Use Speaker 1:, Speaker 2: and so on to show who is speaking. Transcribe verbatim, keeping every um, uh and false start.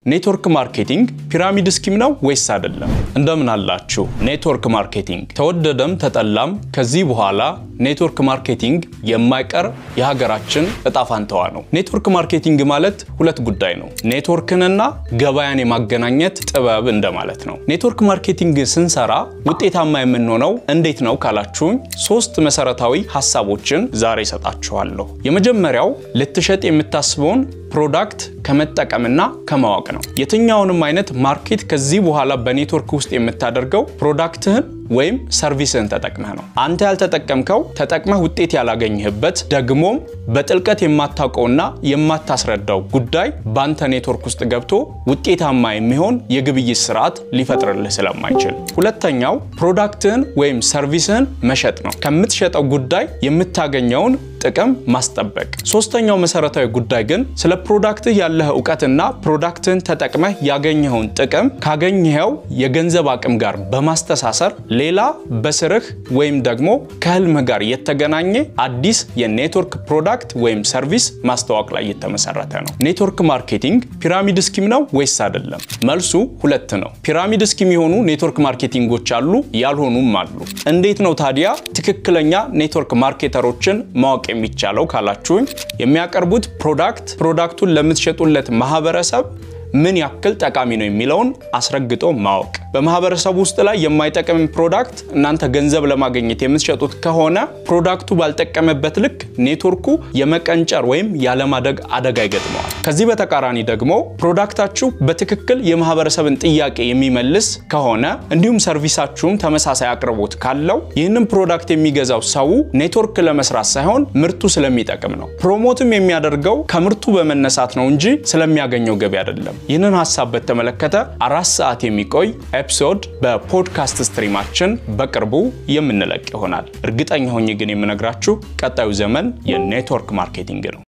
Speaker 1: ኔትወርክ ማርኬቲንግ ፒራሚድ ስኪም ነው ወይስ አይደለም? እንደምን አላችሁ? ኔትወርክ ማርኬቲንግ ተወደደም ተጠላም ከዚህ በኋላ ኔትወርክ ማርኬቲንግ የማይቀር የሀገራችን እጣፋንታዋ ነው። ኔትወርክ ማርኬቲንግ ማለት ሁለት ጉዳይ ነው። ኔትወርክንና ገበያን የማገናኘት ጥበብ እንደማለት ነው። ኔትወርክ ማርኬቲንግ ስንሰራ ውጤታማ የምንሆነው እንዴት ነው ካላችሁኝ ሶስት መሰረታዊ ሐሳቦችን ዛሬ ሰጣችኋለሁ። የመጀመሪያው ልትሸጥ የምታስበውን ፕሮዳክት ከመጠቀምና ከማወቅ ነው። የትኛውንም አይነት ማርኬት ከዚህ በኋላ በኔትወርክ ውስጥ የምታደርገው ፕሮዳክትህን ወይም ሰርቪስን ተጠቅመህ ነው። አንተ ያልተጠቀምከው ተጠቅመህ ውጤት ያላገኘህበት ደግሞም በጥልቀት የማታውቀውና የማታስረዳው ጉዳይ ባንተ ኔትወርክ ውስጥ ገብቶ ውጤታማ የሚሆን የግብይት ስርዓት ሊፈጥርልህ ስለማይችል። ሁለተኛው ፕሮዳክትህን ወይም ሰርቪስን መሸጥ ነው። ከምትሸጠው ጉዳይ የምታገኘውን ጥቅም ማስጠበቅ። ሶስተኛው መሰረታዊ ጉዳይ ግን ስለ ፕሮዳክትህ ያለህ ዕውቀትና ፕሮዳክትህን ተጠቅመህ ያገኘኸውን ጥቅም ካገኘኸው የገንዘብ አቅም ጋር በማስተሳሰር ሌላ በስርህ ወይም ደግሞ ከህልም ጋር የተገናኘ አዲስ የኔትወርክ ፕሮዳክት ወይም ሰርቪስ ማስተዋወቅ ላይ የተመሰረተ ነው። ኔትወርክ ማርኬቲንግ ፒራሚድ ስኪም ነው ወይስ አይደለም? መልሱ ሁለት ነው። ፒራሚድ ስኪም የሆኑ ኔትወርክ ማርኬቲንጎች አሉ፣ ያልሆኑም አሉ። እንዴት ነው ታዲያ ትክክለኛ ኔትወርክ ማርኬተሮችን ማወቅ የሚቻለው ካላችሁኝ የሚያቀርቡት ፕሮዳክት ፕሮዳክቱን ለምትሸጡለት ማህበረሰብ ምን ያክል ጠቃሚ ነው የሚለውን አስረግጦ ማወቅ። በማህበረሰቡ ውስጥ ላይ የማይጠቅም ፕሮዳክት እናንተ ገንዘብ ለማግኘት የምትሸጡት ከሆነ ፕሮዳክቱ ባልጠቀመበት ልክ ኔትወርኩ የመቀንጨር ወይም ያለማደግ አደጋ ይገጥመዋል። ከዚህ በተቃራኒ ደግሞ ፕሮዳክታችሁ በትክክል የማህበረሰብን ጥያቄ የሚመልስ ከሆነ እንዲሁም ሰርቪሳችሁም ተመሳሳይ አቅርቦት ካለው ይህንን ፕሮዳክት የሚገዛው ሰው ኔትወርክ ለመስራት ሳይሆን ምርቱ ስለሚጠቅም ነው። ፕሮሞትም የሚያደርገው ከምርቱ በመነሳት ነው እንጂ ስለሚያገኘው ገቢ አይደለም። ይህንን ሐሳብ በተመለከተ አራት ሰዓት የሚቆይ ኤፒሶድ በፖድካስት ስትሪማችን በቅርቡ የምንለቅ ይሆናል። እርግጠኛ ሆኜ ግን የምነግራችሁ ቀጣዩ ዘመን የኔትወርክ ማርኬቲንግ ነው።